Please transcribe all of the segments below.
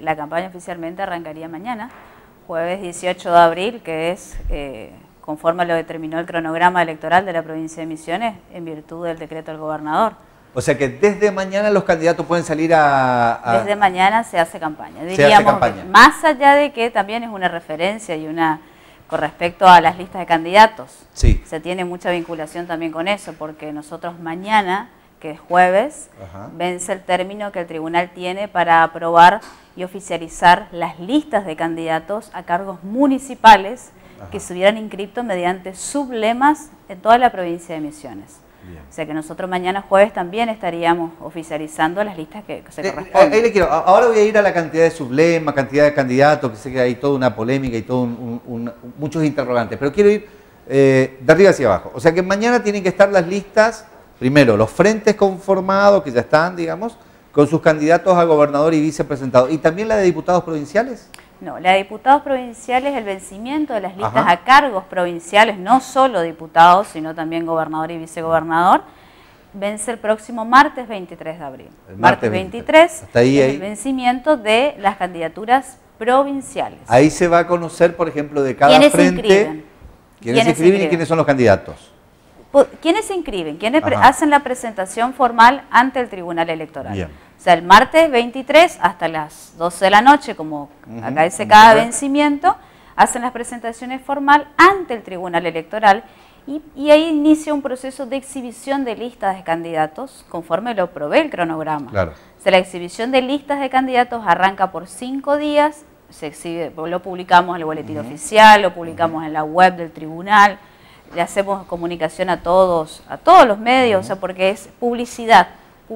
la campaña oficialmente arrancaría mañana, jueves 18 de abril, que es conforme a lo determinó el cronograma electoral de la provincia de Misiones en virtud del decreto del gobernador. O sea que desde mañana los candidatos pueden salir Desde mañana se hace campaña. Diríamos, más allá de que también es una referencia y una con respecto a las listas de candidatos. Sí. Se tiene mucha vinculación también con eso, porque nosotros mañana, que es jueves, vence el término que el tribunal tiene para aprobar y oficializar las listas de candidatos a cargos municipales que se hubieran inscrito mediante sublemas en toda la provincia de Misiones. Bien. O sea que nosotros mañana jueves también estaríamos oficializando las listas que se corresponden. Ahí le quiero, ahora voy a ir a la cantidad de sublemas, cantidad de candidatos, que sé que hay toda una polémica y todo muchos interrogantes, pero quiero ir de arriba hacia abajo. O sea que mañana tienen que estar las listas, primero los frentes conformados, que ya están, digamos, con sus candidatos a gobernador y vicepresentados, y también la de diputados provinciales. No, la de diputados provinciales, el vencimiento de las listas a cargos provinciales, no solo diputados, sino también gobernador y vicegobernador, vence el próximo martes 23 de abril. El martes 23 hasta ahí, es el vencimiento de las candidaturas provinciales. Ahí se va a conocer, por ejemplo, de cada frente. ¿Quiénes se inscriben y quiénes son los candidatos? ¿Quiénes se inscriben? ¿Quiénes hacen la presentación formal ante el Tribunal Electoral? Bien. O sea, el martes 23 hasta las 12 de la noche, como acá dice cada vencimiento, hacen las presentaciones formal ante el Tribunal Electoral y ahí inicia un proceso de exhibición de listas de candidatos conforme lo provee el cronograma. Claro. O sea, la exhibición de listas de candidatos arranca por 5 días, se exhibe, lo publicamos en el boletín oficial, lo publicamos en la web del tribunal, le hacemos comunicación a todos los medios, o sea, porque es publicidad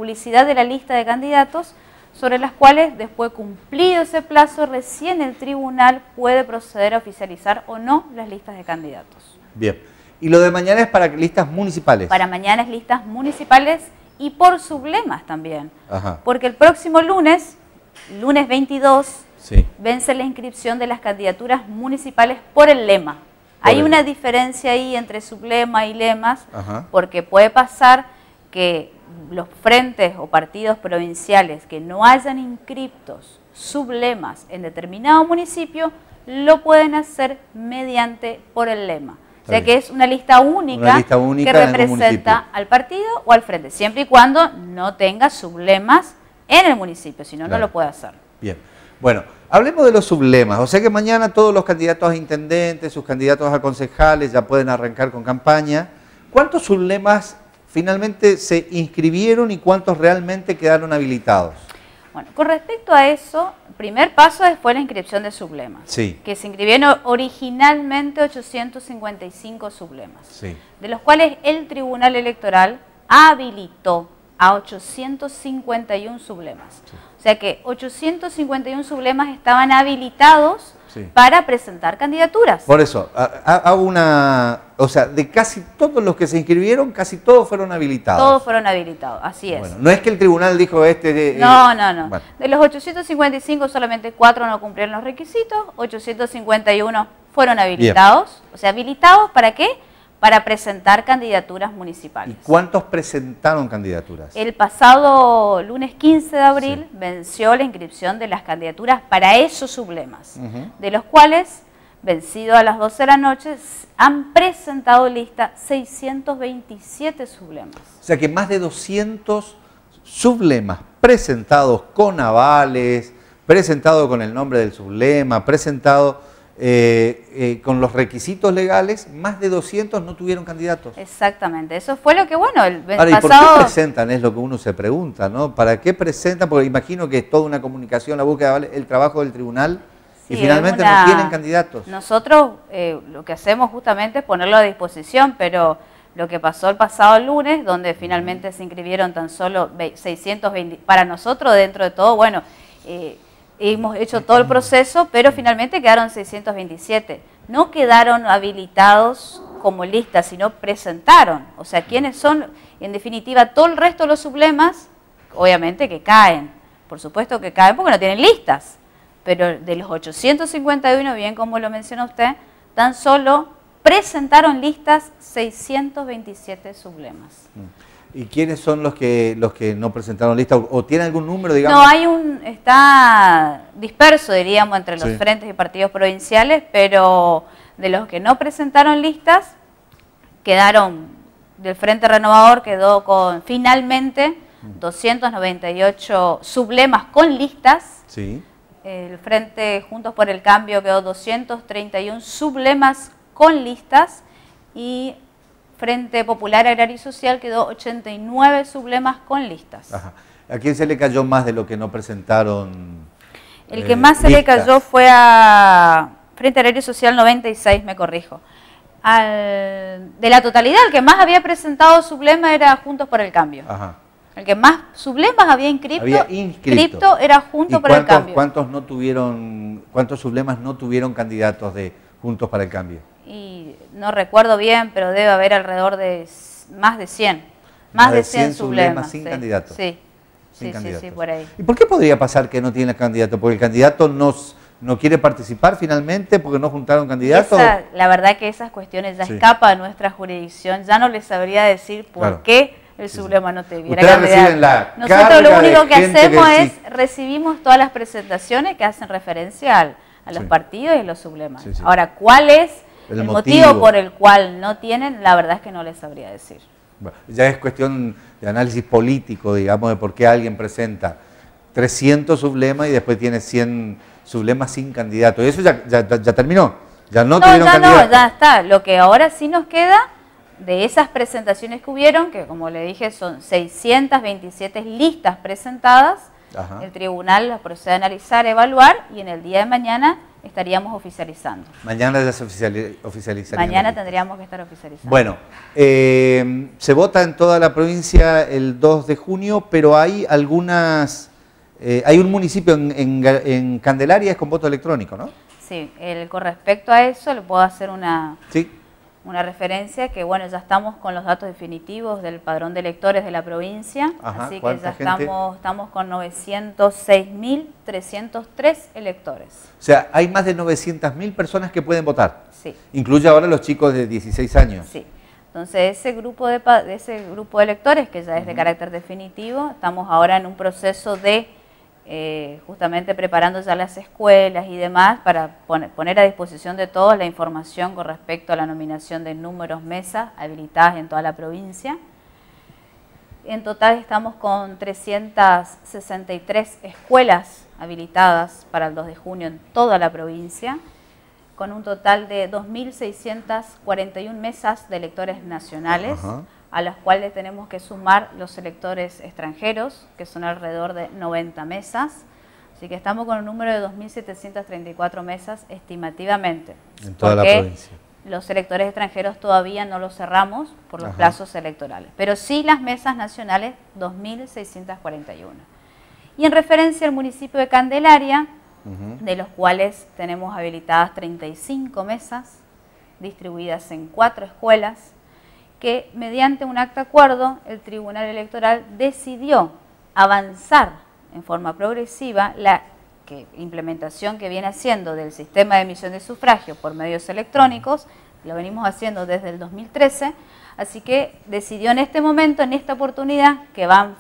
de la lista de candidatos sobre las cuales después cumplido ese plazo recién el tribunal puede proceder a oficializar o no las listas de candidatos. Bien, y lo de mañana es para listas municipales. Para mañana es listas municipales y por sublemas también, porque el próximo lunes 22, vence la inscripción de las candidaturas municipales por el lema. Hay una diferencia ahí entre sublema y lemas, porque puede pasar que los frentes o partidos provinciales que no hayan inscriptos sublemas en determinado municipio, lo pueden hacer mediante por el lema. O sea que es una lista única que representa al partido o al frente, siempre y cuando no tenga sublemas en el municipio, si no, no lo puede hacer. Bien, bueno, hablemos de los sublemas. O sea que mañana todos los candidatos a intendentes, sus candidatos a concejales ya pueden arrancar con campaña. ¿Cuántos sublemas finalmente se inscribieron y cuántos realmente quedaron habilitados? Bueno, con respecto a eso, el primer paso fue la inscripción de sublemas, que se inscribieron originalmente 855 sublemas, de los cuales el Tribunal Electoral habilitó a 851 sublemas. O sea que 851 sublemas estaban habilitados para presentar candidaturas. Por eso, hago o sea, de casi todos los que se inscribieron, casi todos fueron habilitados. Todos fueron habilitados, así es. Bueno, no es que el tribunal dijo no. Bueno. De los 855 solamente 4 no cumplieron los requisitos, 851 fueron habilitados. O sea, ¿habilitados para qué? Para presentar candidaturas municipales. ¿Y cuántos presentaron candidaturas? El pasado lunes 15 de abril venció la inscripción de las candidaturas para esos sublemas, de los cuales, vencido a las 12 de la noche, han presentado lista 627 sublemas. O sea que más de 200 sublemas presentados con avales, presentados con el nombre del sublema, presentados con los requisitos legales, más de 200 no tuvieron candidatos. Exactamente, eso fue lo que, bueno, el pasado... ¿Y por qué presentan? Es lo que uno se pregunta, ¿no? ¿Para qué presentan? Porque imagino que es toda una comunicación, la búsqueda de avales, el trabajo del tribunal, y finalmente no tienen candidatos. Nosotros lo que hacemos justamente es ponerlo a disposición, pero lo que pasó el pasado lunes, donde finalmente se inscribieron tan solo 620, para nosotros dentro de todo, bueno... hemos hecho todo el proceso, pero finalmente quedaron 627. No quedaron habilitados como lista, sino presentaron. O sea, ¿quiénes son? En definitiva, todo el resto de los sublemas, obviamente que caen. Por supuesto que caen porque no tienen listas. Pero de los 851, bien como lo mencionó usted, tan solo presentaron listas 627 sublemas. ¿Y quiénes son los que no presentaron lista? ¿O tiene algún número, digamos? No, está disperso, diríamos, entre los frentes y partidos provinciales, pero de los que no presentaron listas, del Frente Renovador quedó con finalmente 298 sublemas con listas. Sí. El Frente Juntos por el Cambio quedó 231 sublemas con listas y Frente Popular Agrario y Social quedó 89 sublemas con listas. Ajá. ¿A quién se le cayó más de lo que no presentaron? El que más se le cayó fue a Frente Agrario y Social 96, me corrijo. De la totalidad, el que más había presentado sublema era Juntos por el Cambio. Ajá. El que más sublemas había inscrito era Juntos por el Cambio. ¿Cuántos sublemas no tuvieron candidatos de Juntos para el Cambio? Y no recuerdo bien, pero debe haber alrededor de más de 100. Más de 100 sublemas sin candidatos. Sí. Sin candidatos. Sí, por ahí. ¿Y por qué podría pasar que no tiene candidato? ¿Porque el candidato no quiere participar finalmente? ¿Porque no juntaron candidatos? La verdad que esas cuestiones ya escapan a nuestra jurisdicción. Ya no les sabría decir por qué el sublema no te viera candidato. Nosotros lo único que hacemos es recibimos todas las presentaciones que hacen referencia a los partidos y los sublemas. Ahora, ¿cuál es el motivo por el cual no tienen? La verdad es que no les sabría decir. Bueno, ya es cuestión de análisis político, digamos, de por qué alguien presenta 300 sublemas y después tiene 100 sublemas sin candidato. ¿Y eso ya terminó? ¿Ya no tuvieron candidato? No, ya está. Lo que ahora sí nos queda de esas presentaciones que hubieron, que como le dije son 627 listas presentadas, el tribunal las procede a analizar, evaluar y en el día de mañana estaríamos oficializando. Mañana ya se oficializaría. Mañana tendríamos que estar oficializando. Bueno, se vota en toda la provincia el 2 de junio, pero hay hay un municipio en Candelaria es con voto electrónico, ¿no? Sí, con respecto a eso le puedo hacer una referencia que, bueno, ya estamos con los datos definitivos del padrón de electores de la provincia, así que ya estamos con 906.303 electores. O sea, hay más de 900.000 personas que pueden votar. Sí. Incluye ahora los chicos de 16 años. Sí. Entonces, ese grupo de electores, que ya es de carácter definitivo, estamos ahora en un proceso de justamente preparando ya las escuelas y demás para poner a disposición de todos la información con respecto a la nominación de números mesas habilitadas en toda la provincia. En total estamos con 363 escuelas habilitadas para el 2 de junio en toda la provincia, con un total de 2.641 mesas de electores nacionales, a las cuales tenemos que sumar los electores extranjeros, que son alrededor de 90 mesas. Así que estamos con un número de 2.734 mesas estimativamente. En toda la provincia. Los electores extranjeros todavía no los cerramos por los plazos electorales, pero sí las mesas nacionales 2.641. Y en referencia al municipio de Candelaria, de los cuales tenemos habilitadas 35 mesas, distribuidas en 4 escuelas, que mediante un acta acuerdo el Tribunal Electoral decidió avanzar en forma progresiva la implementación que viene haciendo del sistema de emisión de sufragio por medios electrónicos, lo venimos haciendo desde el 2013, así que decidió en este momento, en esta oportunidad, que vamos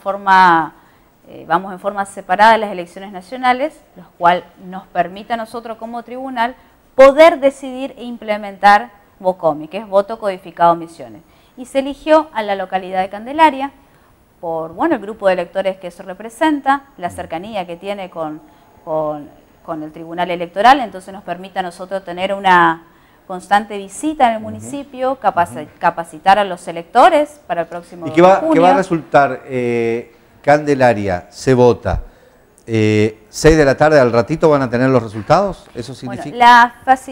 en forma separada a las elecciones nacionales, lo cual nos permite a nosotros como tribunal poder decidir e implementar VOCOMI, que es voto codificado omisiones. Y se eligió a la localidad de Candelaria por el grupo de electores que eso representa, la cercanía que tiene con el Tribunal Electoral, entonces nos permite a nosotros tener una constante visita en el municipio, capacitar a los electores para el próximo junio. ¿Y qué va a resultar? Candelaria, se vota, 6 de la tarde, al ratito van a tener los resultados, ¿eso significa?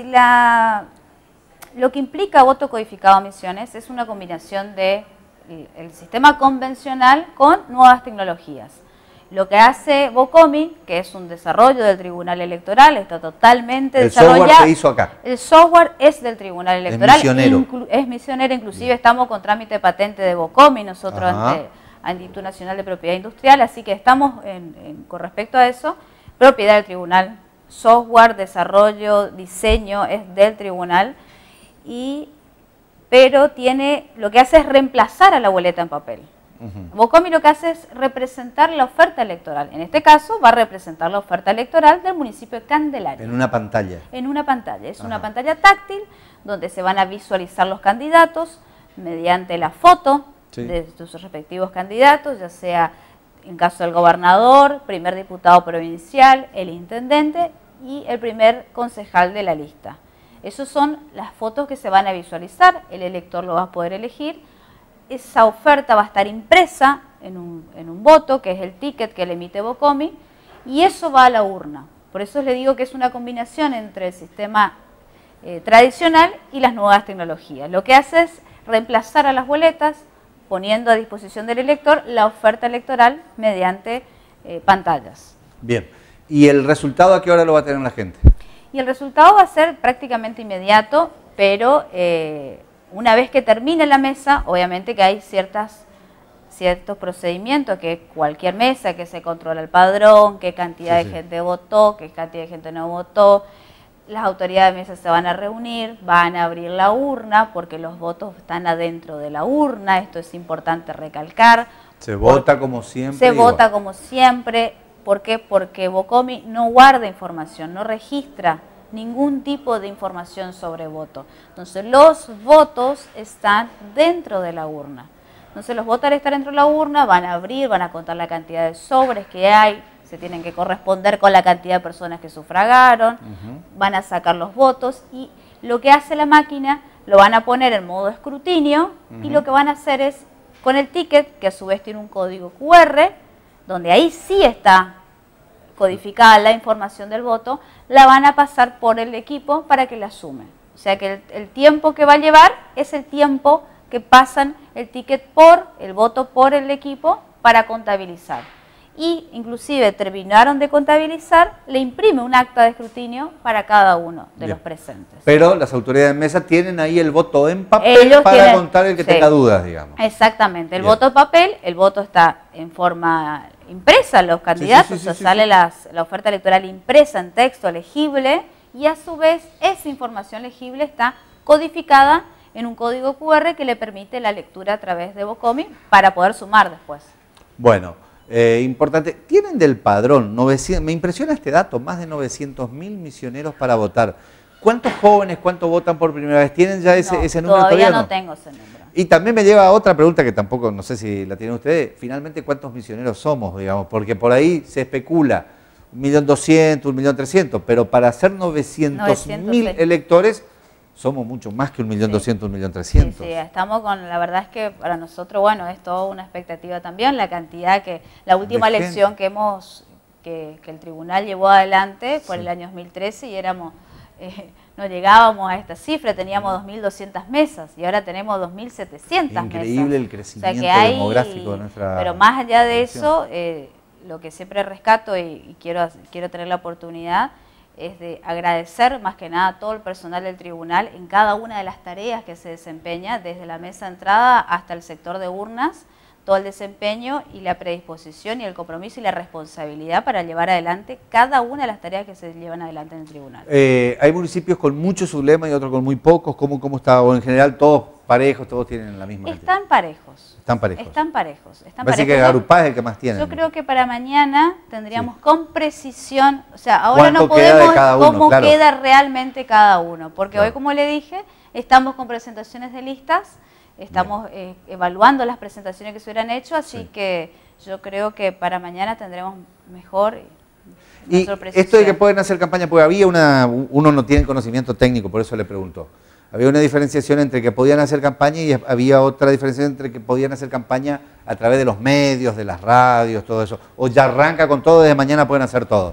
Lo que implica voto codificado a omisiones es una combinación del sistema convencional con nuevas tecnologías. Lo que hace VOCOMI, que es un desarrollo del Tribunal Electoral, está totalmente desarrollado. ¿El software se hizo acá? El software es del Tribunal Electoral. Es misionero. Es misionero, inclusive estamos con trámite de patente de VOCOMI, nosotros ante Instituto Nacional de Propiedad Industrial, así que estamos con respecto a eso, propiedad del Tribunal, software, desarrollo, diseño es del Tribunal. Pero lo que hace es reemplazar a la boleta en papel. Bocomi lo que hace es representar la oferta electoral. En este caso va a representar la oferta electoral del municipio de Candelaria. En una pantalla. En una pantalla. Es una pantalla táctil donde se van a visualizar los candidatos mediante la foto de sus respectivos candidatos, ya sea en caso del gobernador, primer diputado provincial, el intendente y el primer concejal de la lista. Esas son las fotos que se van a visualizar, el elector lo va a poder elegir. Esa oferta va a estar impresa en un voto, que es el ticket que le emite Bocomi, y eso va a la urna. Por eso le digo que es una combinación entre el sistema tradicional y las nuevas tecnologías. Lo que hace es reemplazar a las boletas, poniendo a disposición del elector la oferta electoral mediante pantallas. Bien. ¿Y el resultado a qué hora lo va a tener la gente? Y el resultado va a ser prácticamente inmediato, pero una vez que termine la mesa, obviamente que hay ciertos procedimientos, que cualquier mesa, que se controla el padrón, qué cantidad de gente votó, qué cantidad de gente no votó. Las autoridades de mesa se van a reunir, van a abrir la urna, porque los votos están adentro de la urna, esto es importante recalcar. Se vota como siempre. Se vota como siempre. ¿Por qué? Porque Bocomi no guarda información, no registra ningún tipo de información sobre voto. Entonces los votos están dentro de la urna. Entonces los votos al estar dentro de la urna van a abrir, van a contar la cantidad de sobres que hay, se tienen que corresponder con la cantidad de personas que sufragaron, van a sacar los votos y lo que hace la máquina lo van a poner en modo escrutinio y lo que van a hacer es con el ticket, que a su vez tiene un código QR, donde ahí sí está codificada la información del voto, la van a pasar por el equipo para que la sume. O sea que el tiempo que va a llevar es el tiempo que pasan el ticket el voto por el equipo para contabilizar. Y inclusive terminaron de contabilizar, le imprime un acta de escrutinio para cada uno de los presentes. Pero las autoridades de mesa tienen ahí el voto en papel para contar el que tenga dudas, digamos. Exactamente, el voto en papel, el voto está en forma impresa, los candidatos, sale la oferta electoral impresa en texto legible y a su vez esa información legible está codificada en un código QR que le permite la lectura a través de Bocomi para poder sumar después. Bueno. Importante, tienen del padrón, me impresiona este dato, más de 900.000 misioneros para votar. ¿Cuántos jóvenes, cuántos votan por primera vez? ¿Tienen ya ese número? Todavía no tengo ese número. Y también me lleva a otra pregunta que tampoco, no sé si la tienen ustedes, finalmente ¿cuántos misioneros somos, digamos? Porque por ahí se especula, 1.200.000, 1.300.000, pero para hacer 900.000 electores somos mucho más que 1.200.000, 1.300.000. Sí, estamos con, la verdad es que para nosotros, bueno, es toda una expectativa también, la cantidad la última elección que el tribunal llevó adelante fue el año 2013 y no llegábamos a esta cifra, teníamos 2.200 mesas y ahora tenemos 2.700 mesas. Increíble el crecimiento demográfico de nuestra Pero más allá de eso, lo que siempre rescato y quiero tener la oportunidad es de agradecer más que nada a todo el personal del tribunal en cada una de las tareas que se desempeña, desde la mesa de entrada hasta el sector de urnas, todo el desempeño y la predisposición y el compromiso y la responsabilidad para llevar adelante cada una de las tareas que se llevan adelante en el tribunal. ¿Hay municipios con muchos sublemas y otros con muy pocos? ¿Cómo está? ¿O en general todos parejos, todos tienen la misma cantidad? Están parejos. Están parejos. Están parejos. Parece que Garupá es el que más tiene. Yo creo que para mañana tendríamos con precisión, o sea, ahora no podemos cómo queda realmente cada uno, porque hoy, como le dije, estamos con presentaciones de listas, estamos evaluando las presentaciones que se hubieran hecho, así que yo creo que para mañana tendremos mejor. Y esto de que pueden hacer campaña, porque había uno no tiene conocimiento técnico, por eso le pregunto. Había una diferenciación entre que podían hacer campaña y había otra diferenciación entre que podían hacer campaña a través de los medios, de las radios, todo eso. O ya arranca con todo, desde mañana pueden hacer todo.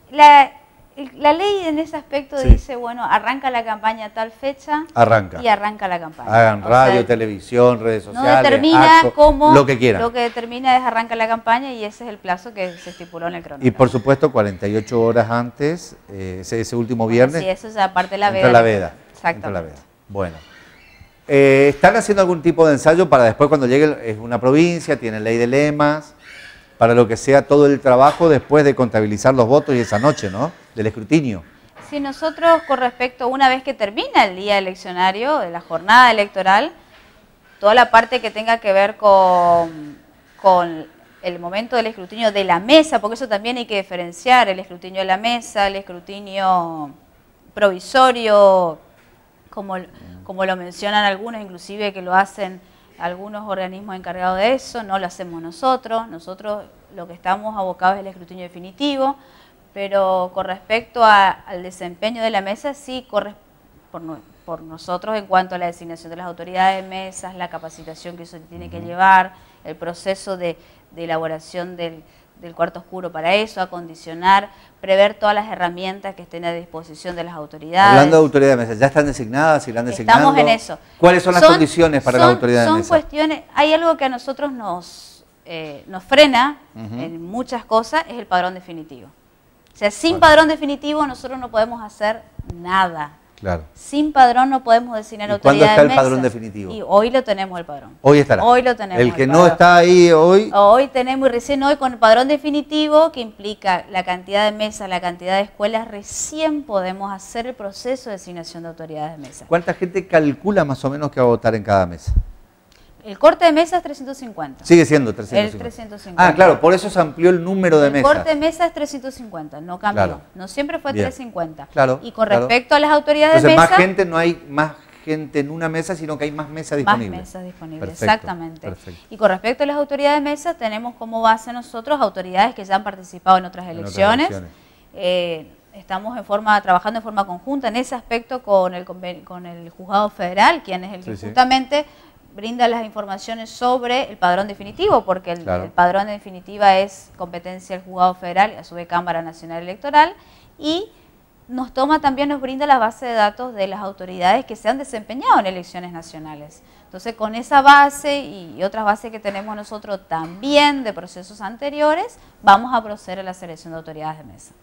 La ley en ese aspecto dice, bueno, arranca la campaña a tal fecha y arranca la campaña. Hagan radio, televisión, redes sociales, no determina lo que quieran. Lo que determina es arranca la campaña y ese es el plazo que se estipuló en el cronograma. Y por supuesto 48 horas antes, ese último viernes. Sí, eso es aparte de la veda. Entra la veda. Exacto. Bueno. ¿Están haciendo algún tipo de ensayo para después cuando llegue, es una provincia, tiene ley de lemas, para lo que sea todo el trabajo después de contabilizar los votos y esa noche, ¿no? Del escrutinio. Sí, nosotros con respecto, una vez que termina el día eleccionario, de la jornada electoral, toda la parte que tenga que ver con con el momento del escrutinio de la mesa, porque eso también hay que diferenciar, el escrutinio de la mesa, el escrutinio provisorio, como lo mencionan algunos, inclusive que lo hacen algunos organismos encargados de eso, no lo hacemos nosotros lo que estamos abocados es el escrutinio definitivo, pero con respecto al desempeño de la mesa, sí corre por nosotros en cuanto a la designación de las autoridades de mesas, la capacitación que eso tiene que llevar, el proceso de elaboración del cuarto oscuro para eso, acondicionar, prever todas las herramientas que estén a disposición de las autoridades. Hablando de autoridades de mesa, ¿ya están designadas? ¿Si la han designado? Estamos en eso. ¿Cuáles son las condiciones para la autoridad de mesa? Son cuestiones, hay algo que a nosotros nos frena en muchas cosas, es el padrón definitivo. O sea, sin padrón definitivo nosotros no podemos hacer nada. Claro. Sin padrón no podemos designar autoridad de mesa. ¿Cuándo está el padrón definitivo? Y hoy lo tenemos el padrón. Hoy estará. Hoy lo tenemos. El que no está ahí hoy. Hoy tenemos, y recién hoy con el padrón definitivo, que implica la cantidad de mesas, la cantidad de escuelas, recién podemos hacer el proceso de designación de autoridades de mesa. ¿Cuánta gente calcula más o menos que va a votar en cada mesa? El corte de mesa es 350. Sigue siendo 350. El 350. Ah, claro, por eso se amplió el número de mesas. El corte de mesa es 350, no cambió. Claro. No siempre fue 350. Claro. Y con respecto a las autoridades entonces, de mesa... más gente, no hay más gente en una mesa, sino que hay más mesas disponibles. Más mesas disponibles, perfecto, exactamente. Perfecto. Y con respecto a las autoridades de mesa, tenemos como base nosotros autoridades que ya han participado en otras elecciones. Estamos trabajando en forma conjunta en ese aspecto con el Juzgado Federal, quien es el que justamente brinda las informaciones sobre el padrón definitivo, porque el padrón de definitiva es competencia del Juzgado Federal y a su vez Cámara Nacional Electoral, y nos brinda la base de datos de las autoridades que se han desempeñado en elecciones nacionales. Entonces, con esa base y otras bases que tenemos nosotros también de procesos anteriores, vamos a proceder a la selección de autoridades de mesa.